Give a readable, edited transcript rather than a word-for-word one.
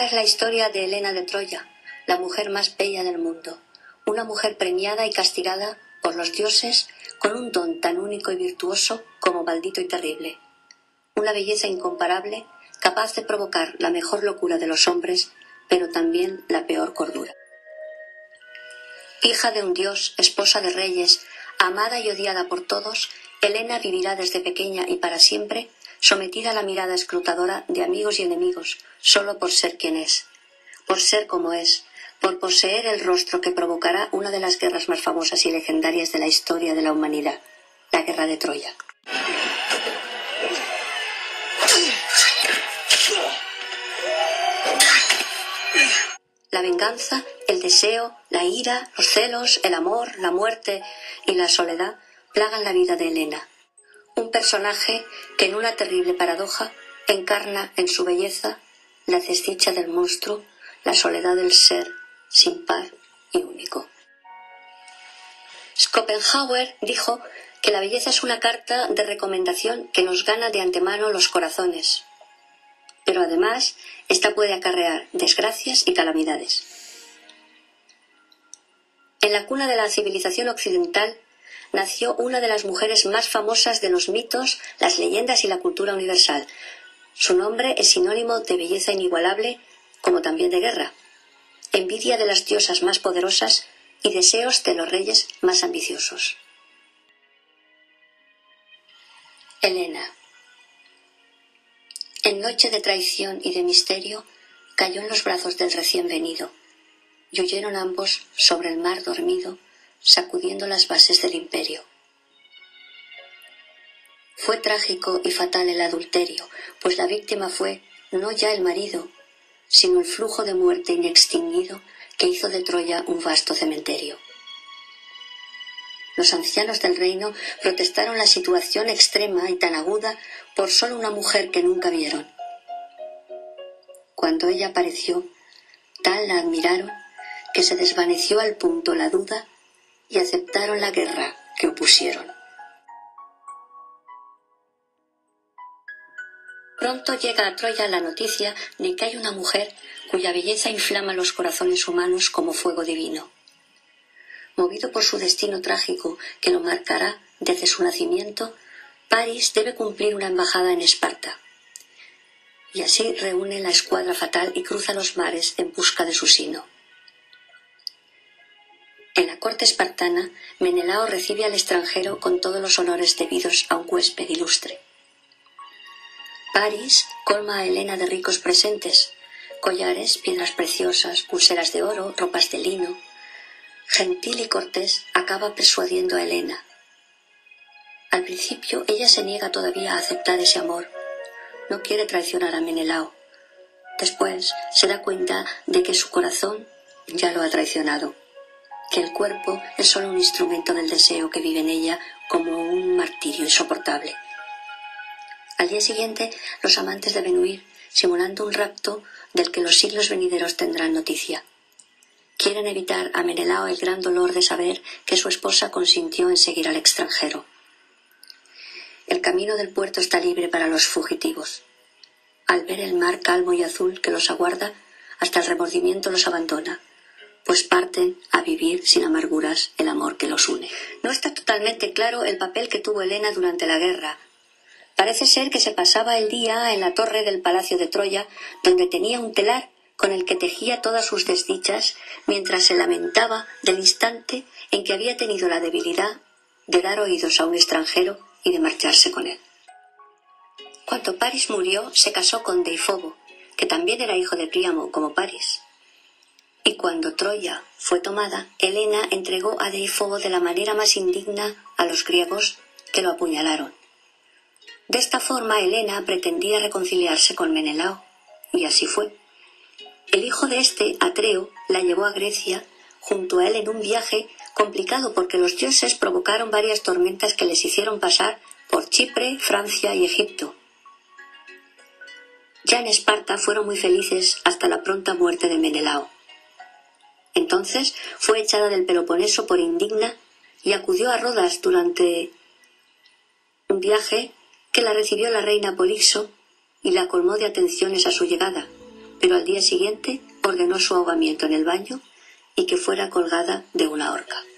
es la historia de Helena de Troya, la mujer más bella del mundo, una mujer premiada y castigada por los dioses con un don tan único y virtuoso como maldito y terrible. Una belleza incomparable, capaz de provocar la mejor locura de los hombres, pero también la peor cordura. Hija de un dios, esposa de reyes, amada y odiada por todos, Helena vivirá desde pequeña y para siempre sometida a la mirada escrutadora de amigos y enemigos, solo por ser quien es, por ser como es, por poseer el rostro que provocará una de las guerras más famosas y legendarias de la historia de la humanidad, la Guerra de Troya. La venganza, el deseo, la ira, los celos, el amor, la muerte y la soledad plagan la vida de Helena. Un personaje que en una terrible paradoja encarna en su belleza la desdicha del monstruo, la soledad del ser sin par y único. Schopenhauer dijo que la belleza es una carta de recomendación que nos gana de antemano los corazones, pero además esta puede acarrear desgracias y calamidades. En la cuna de la civilización occidental nació una de las mujeres más famosas de los mitos, las leyendas y la cultura universal. Su nombre es sinónimo de belleza inigualable, como también de guerra, envidia de las diosas más poderosas y deseos de los reyes más ambiciosos. Helena. En noche de traición y de misterio, cayó en los brazos del recién venido, y huyeron ambos sobre el mar dormido, sacudiendo las bases del imperio. Fue trágico y fatal el adulterio, pues la víctima fue no ya el marido, sino el flujo de muerte inextinguido que hizo de Troya un vasto cementerio. Los ancianos del reino protestaron la situación extrema y tan aguda por solo una mujer que nunca vieron. Cuando ella apareció, tal la admiraron que se desvaneció al punto la duda y aceptaron la guerra que opusieron. Pronto llega a Troya la noticia de que hay una mujer cuya belleza inflama los corazones humanos como fuego divino. Movido por su destino trágico que lo marcará desde su nacimiento, París debe cumplir una embajada en Esparta. Y así reúne la escuadra fatal y cruza los mares en busca de su sino. En la corte espartana, Menelao recibe al extranjero con todos los honores debidos a un huésped ilustre. París colma a Helena de ricos presentes, collares, piedras preciosas, pulseras de oro, ropas de lino. Gentil y cortés acaba persuadiendo a Helena. Al principio ella se niega todavía a aceptar ese amor. No quiere traicionar a Menelao. Después se da cuenta de que su corazón ya lo ha traicionado, que el cuerpo es solo un instrumento del deseo que vive en ella como un martirio insoportable. Al día siguiente, los amantes deben huir, simulando un rapto del que los siglos venideros tendrán noticia. Quieren evitar a Menelao el gran dolor de saber que su esposa consintió en seguir al extranjero. El camino del puerto está libre para los fugitivos. Al ver el mar calmo y azul que los aguarda, hasta el remordimiento los abandona, pues parten a vivir sin amarguras el amor que los une. No está totalmente claro el papel que tuvo Helena durante la guerra. Parece ser que se pasaba el día en la torre del palacio de Troya, donde tenía un telar con el que tejía todas sus desdichas, mientras se lamentaba del instante en que había tenido la debilidad de dar oídos a un extranjero y de marcharse con él. Cuando París murió, se casó con Deifobo, que también era hijo de Príamo, como París. Y cuando Troya fue tomada, Helena entregó a Deifobo de la manera más indigna a los griegos, que lo apuñalaron. De esta forma, Helena pretendía reconciliarse con Menelao, y así fue. El hijo de este, Atreo, la llevó a Grecia, junto a él en un viaje complicado porque los dioses provocaron varias tormentas que les hicieron pasar por Chipre, Francia y Egipto. Ya en Esparta fueron muy felices hasta la pronta muerte de Menelao. Entonces fue echada del Peloponeso por indigna y acudió a Rodas durante un viaje que la recibió la reina Polixo y la colmó de atenciones a su llegada, pero al día siguiente ordenó su ahogamiento en el baño y que fuera colgada de una horca.